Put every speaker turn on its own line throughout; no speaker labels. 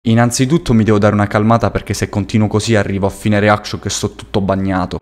Innanzitutto mi devo dare una calmata perché se continuo così arrivo a fine reaction che sto tutto bagnato.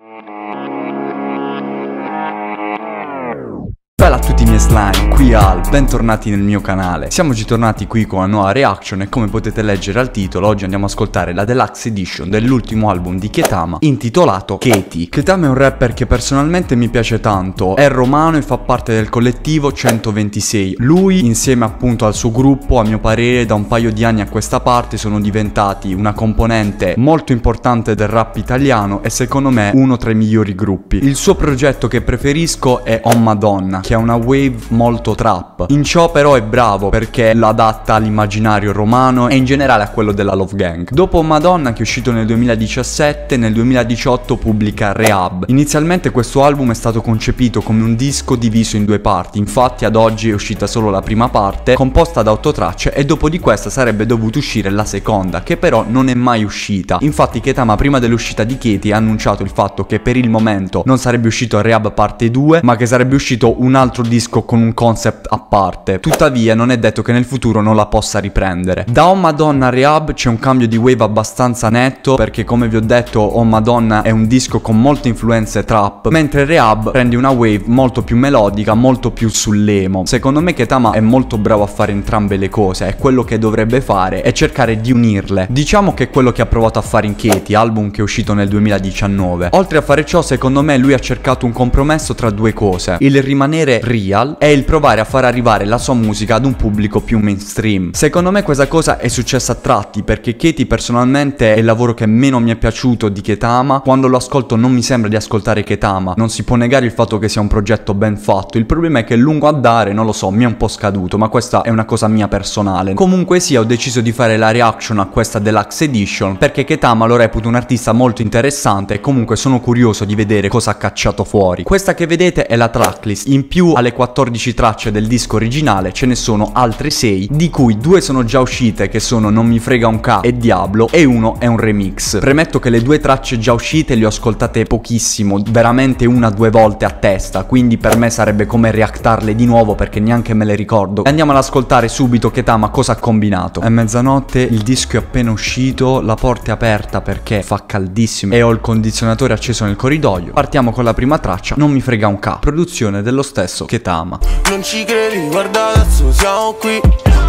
Bella a tutti i miei slime, qui Al, bentornati nel mio canale. Siamo tornati qui con una nuova reaction e come potete leggere al titolo oggi andiamo ad ascoltare la deluxe edition dell'ultimo album di Ketama intitolato Katy. Ketama è un rapper che personalmente mi piace tanto, è romano e fa parte del collettivo 126. Lui insieme appunto al suo gruppo, a mio parere da un paio di anni a questa parte sono diventati una componente molto importante del rap italiano e secondo me uno tra i migliori gruppi. Il suo progetto che preferisco è Oh Madonna, che è una wave molto trap. In ciò però è bravo perché lo adatta all'immaginario romano e in generale a quello della Love Gang. Dopo Madonna, che è uscito nel 2017, nel 2018 pubblica Rehab. Inizialmente questo album è stato concepito come un disco diviso in due parti, infatti ad oggi è uscita solo la prima parte, composta da 8 tracce, e dopo di questa sarebbe dovuta uscire la seconda, che però non è mai uscita. Infatti Ketama prima dell'uscita di Katy ha annunciato il fatto che per il momento non sarebbe uscito Rehab parte 2, ma che sarebbe uscito un altro disco con un concept a parte. Tuttavia non è detto che nel futuro non la possa riprendere. Da Oh Madonna a Rehab c'è un cambio di wave abbastanza netto, perché come vi ho detto Oh Madonna è un disco con molte influenze trap, mentre Rehab prende una wave molto più melodica, molto più sull'emo. Secondo me Ketama è molto bravo a fare entrambe le cose e quello che dovrebbe fare è cercare di unirle. Diciamo che è quello che ha provato a fare in Katy, album che è uscito nel 2019. Oltre a fare ciò, secondo me lui ha cercato un compromesso tra due cose: il rimanere real e il provare a far arrivare la sua musica ad un pubblico più mainstream. Secondo me questa cosa è successa a tratti, perché Katy personalmente è il lavoro che meno mi è piaciuto di Ketama. Quando lo ascolto non mi sembra di ascoltare Ketama. Non si può negare il fatto che sia un progetto ben fatto, il problema è che lungo a dare, non lo so, mi è un po' scaduto, ma questa è una cosa mia personale. Comunque sia, ho deciso di fare la reaction a questa deluxe edition perché Ketama lo reputo un artista molto interessante e comunque sono curioso di vedere cosa ha cacciato fuori. Questa che vedete è la tracklist. In più alle 14 tracce del disco originale ce ne sono altre 6, di cui 2 sono già uscite, che sono Non mi frega un ca e Diablo, e uno è un remix. Premetto che le 2 tracce già uscite le ho ascoltate pochissimo, veramente 1-2 volte a testa, quindi per me sarebbe come reactarle di nuovo perché neanche me le ricordo. Andiamo ad ascoltare subito Ketama cosa ha combinato. È mezzanotte, il disco è appena uscito, la porta è aperta perché fa caldissimo e ho il condizionatore acceso nel corridoio. Partiamo con la prima traccia, Non mi frega un ca, produzione dello stesso Ketama.
Non ci credi, guarda adesso siamo qui.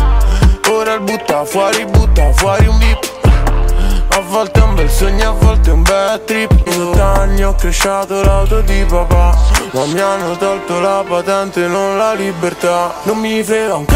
Ora il butta fuori un beep. A volte è un bel sogno, a volte è un bel trip. In 8 anni ho cresciuto l'auto di papà, ma mi hanno tolto la patente, non la libertà. Non mi frega un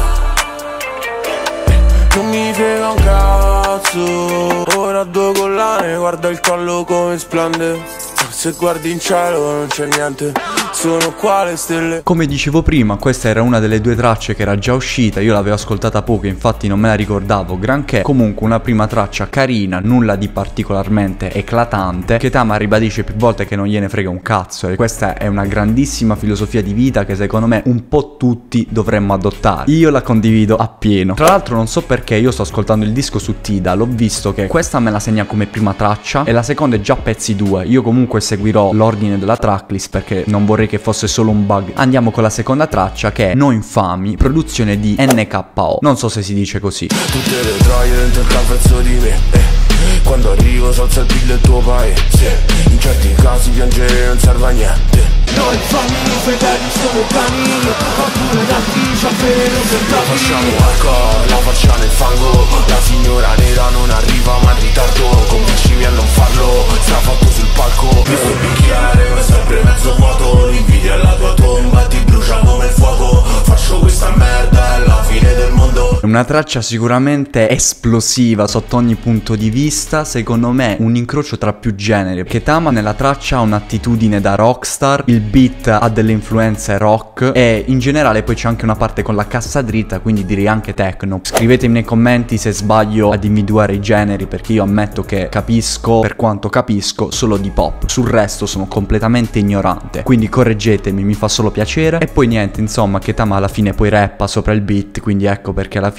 non mi frega un cazzo. Ora 2 collane, guarda il collo come splende. Se guardi in cielo non c'è niente, sono qua le stelle.
Come dicevo prima, questa era una delle 2 tracce che era già uscita, io l'avevo ascoltata poco, infatti non me la ricordavo granché. Comunque una prima traccia carina, nulla di particolarmente eclatante. Ketama ribadisce più volte che non gliene frega un cazzo e questa è una grandissima filosofia di vita che secondo me un po' tutti dovremmo adottare. Io la condivido appieno. Tra l'altro non so perché io sto ascoltando il disco su Tidal, ho visto che questa me la segna come prima traccia e la seconda è già pezzi 2. Io comunque seguirò l'ordine della tracklist perché non vorrei che fosse solo un bug. Andiamo con la seconda traccia che è No Infami, produzione di NKO. Non so se si dice così.
Tutte le troie dentro il campezzo di me, quando arrivo salza il PIL del tuo paese. In certi casi piangere non serve a niente. No infami, fedeli sono cani, qualcuno da ci appena per la facciamo hardcore, la faccia nel fango. La signora nera non arriva ma in ritardo. Convincimi a non farlo, strafatto sul palco. Questo bicchiere è sempre mezzo vuoto. L'invidia è la tua tomba, ti brucia come il fuoco. Faccio questa merda, è la fine del mondo.
È una traccia sicuramente esplosiva sotto ogni punto di vista, secondo me un incrocio tra più generi. Ketama nella traccia ha un'attitudine da rockstar, il beat ha delle influenze rock e in generale poi c'è anche una parte con la cassa dritta, quindi direi anche techno. Scrivetemi nei commenti se sbaglio ad individuare i generi, perché io ammetto che capisco, per quanto capisco, solo di pop. Sul resto sono completamente ignorante, quindi correggetemi, mi fa solo piacere. E poi niente, insomma, Ketama alla fine poi rappa sopra il beat, quindi ecco perché alla fine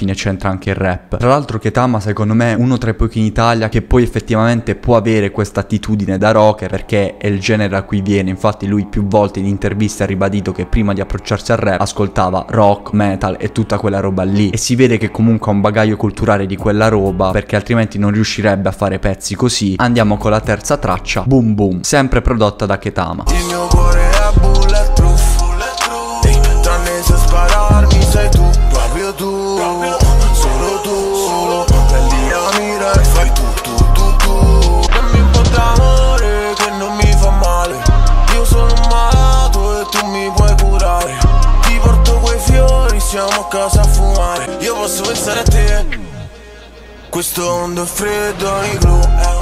fine c'entra anche il rap. Tra l'altro Ketama secondo me è uno tra i pochi in Italia che poi effettivamente può avere questa attitudine da rocker, perché è il genere da cui viene. Infatti lui più volte in interviste ha ribadito che prima di approcciarsi al rap ascoltava rock, metal e tutta quella roba lì, e si vede che comunque ha un bagaglio culturale di quella roba, perché altrimenti non riuscirebbe a fare pezzi così. Andiamo con la terza traccia, Boom Boom, sempre prodotta da Ketama.
Il mio cuore è bulletproof, tranne se spararmi sei tu, proprio tu, solo tu, prendi la mira e fai tu. Dammi un po' d'amore che non mi fa male, io sono malato e tu mi puoi curare, ti porto quei fiori, siamo a casa a fumare, io posso pensare a te, questo mondo è freddo, è un igloo,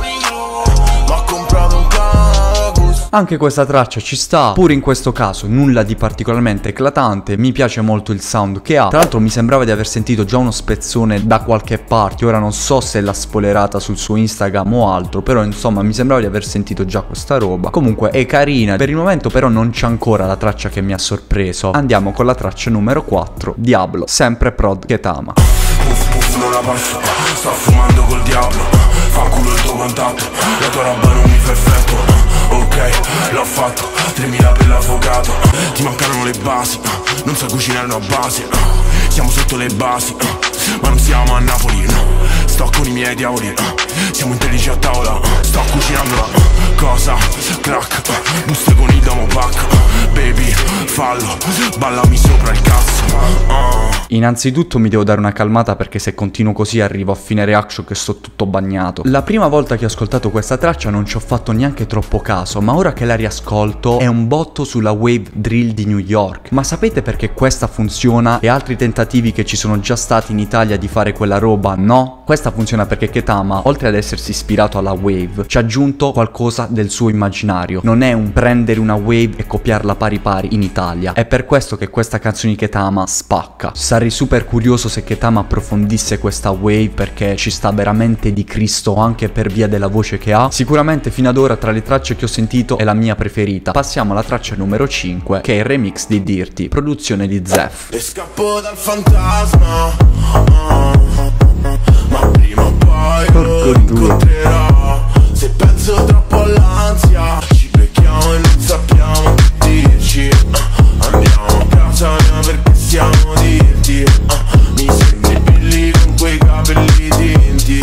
ma ho comprato un Canadacus.
Anche questa traccia ci sta, pure in questo caso nulla di particolarmente eclatante, mi piace molto il sound che ha. Tra l'altro mi sembrava di aver sentito già uno spezzone da qualche parte, ora non so se l'ha spoilerata sul suo Instagram o altro, però insomma mi sembrava di aver sentito già questa roba. Comunque è carina, per il momento però non c'è ancora la traccia che mi ha sorpreso. Andiamo con la traccia numero 4, Diablo, sempre prod Ketama.
Puff non la passo, sto fumando col diavolo, fa culo il tuo contatto, la tua roba non mi fa effetto. Ok, l'ho fatto, 3000 per l'avvocato, ti mancano le basi, non sai cucinare una base, siamo sotto le basi, ma non siamo a Napoli, sto con i miei diavoli, siamo intelligenti a tavola, sto cucinando la cosa, crack, buste con il domo pack, baby, fallo, ballami sopra il cazzo.
Innanzitutto mi devo dare una calmata perché se continuo così arrivo a fine reaction che sto tutto bagnato. La prima volta che ho ascoltato questa traccia non ci ho fatto neanche troppo caso, ma ora che la riascolto è un botto sulla wave drill di New York. Ma sapete perché questa funziona e altri tentativi che ci sono già stati in Italia di fare quella roba no? Questa funziona perché Ketama, oltre ad essersi ispirato alla wave, ci ha aggiunto qualcosa del suo immaginario. Non è un prendere una wave e copiarla pari pari in Italia. È per questo che questa canzone di Ketama spacca. Sarei super curioso se Ketama approfondisse questa wave, perché ci sta veramente di Cristo anche per via della voce che ha. Sicuramente fino ad ora tra le tracce che ho sentito è la mia preferita. Passiamo alla traccia numero 5, che è il remix di Dirty, produzione di Zef.
E scappo dal fantasma, ma prima o poi lo incontrerò. Se penso troppo all'ansia, ci becchiamo e non sappiamo che dirci. Andiamo a casa mia perché siamo dirti. Mi sembri Billy con quei capelli tinti.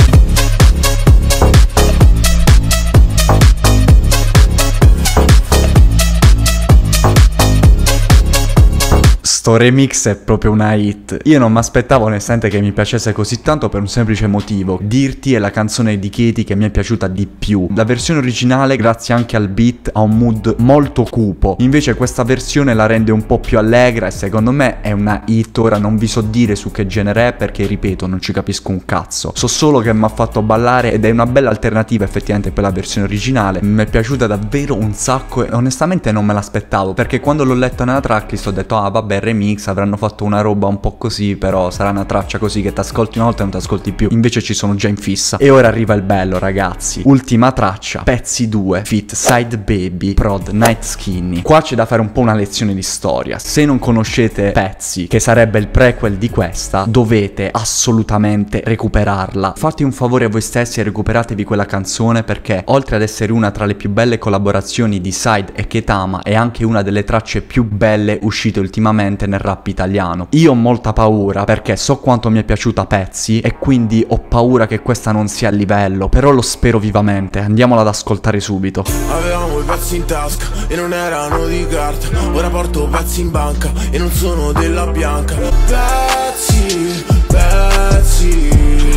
Sto remix è proprio una hit. Io non mi aspettavo onestamente che mi piacesse così tanto per un semplice motivo. Dirty è la canzone di Katy che mi è piaciuta di più. La versione originale, grazie anche al beat, ha un mood molto cupo. Invece questa versione la rende un po' più allegra e secondo me è una hit. Ora non vi so dire su che genere è perché, ripeto, non ci capisco un cazzo. So solo che mi ha fatto ballare ed è una bella alternativa effettivamente per la versione originale. Mi è piaciuta davvero un sacco e onestamente non me l'aspettavo, perché quando l'ho letta nella tracklist ho detto ah vabbè, remix, avranno fatto una roba un po' così, però sarà una traccia così che t'ascolti una volta e non t'ascolti più. Invece ci sono già in fissa. E ora arriva il bello, ragazzi. Ultima traccia, Pezzi 2 feat Side Baby prod Night Skinny. Qua c'è da fare un po' una lezione di storia. Se non conoscete Pezzi, che sarebbe il prequel di questa, dovete assolutamente recuperarla. Fate un favore a voi stessi e recuperatevi quella canzone, perché oltre ad essere una tra le più belle collaborazioni di Side e Ketama, è anche una delle tracce più belle uscite ultimamente nel rap italiano. Io ho molta paura perché so quanto mi è piaciuta Pezzi e quindi ho paura che questa non sia a livello, però lo spero vivamente. Andiamola ad ascoltare subito.
Avevamo i pezzi in tasca e non erano di carta, ora porto pezzi in banca e non sono della bianca. Pezzi, pezzi.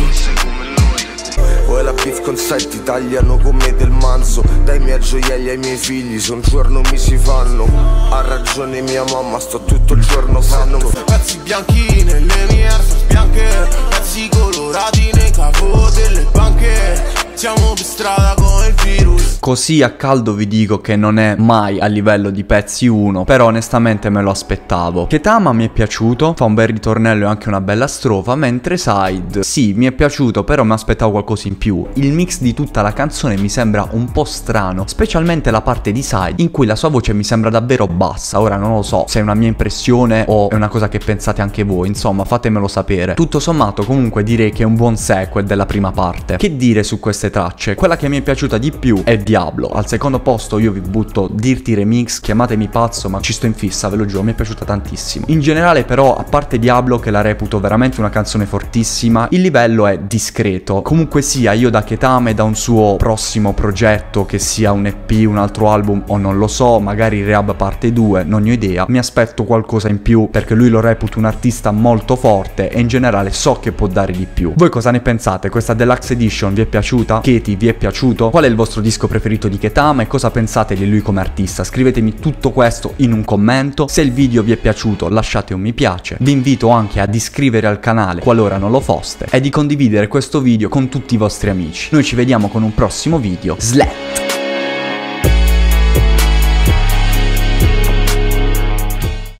Poi la beef con Side ti tagliano come del manzo. Dai miei gioielli ai miei figli, se un giorno mi si fanno. Ha ragione mia mamma, sto tutto il giorno fanno. Pezzi bianchi nelle mie Air Force bianche, pezzi colorati nei capo delle banche. Siamo per strada come il virus,
Così a caldo vi dico che non è mai a livello di pezzi 1, però onestamente me lo aspettavo. Ketama mi è piaciuto, fa un bel ritornello e anche una bella strofa, mentre Side sì, mi è piaciuto, però mi aspettavo qualcosa in più. Il mix di tutta la canzone mi sembra un po' strano, specialmente la parte di Side in cui la sua voce mi sembra davvero bassa. Ora non lo so se è una mia impressione o è una cosa che pensate anche voi, insomma fatemelo sapere. Tutto sommato comunque direi che è un buon sequel della prima parte. Che dire su queste tracce? Quella che mi è piaciuta di più è Diablo. Al secondo posto io vi butto Dirty Remix, chiamatemi pazzo ma ci sto in fissa, ve lo giuro, mi è piaciuta tantissimo. In generale però, a parte Diablo che la reputo veramente una canzone fortissima, il livello è discreto. Comunque sia, io da Ketama e da un suo prossimo progetto, che sia un EP, un altro album o non lo so, magari Rehab parte 2, non ne ho idea, mi aspetto qualcosa in più perché lui lo reputo un artista molto forte e in generale so che può dare di più. Voi cosa ne pensate? Questa Deluxe Edition vi è piaciuta? Katy, vi è piaciuto? Qual è il vostro disco preferito di Ketama e cosa pensate di lui come artista? Scrivetemi tutto questo in un commento. Se il video vi è piaciuto lasciate un mi piace, vi invito anche ad iscrivervi al canale qualora non lo foste e di condividere questo video con tutti i vostri amici. Noi ci vediamo con un prossimo video. Slet!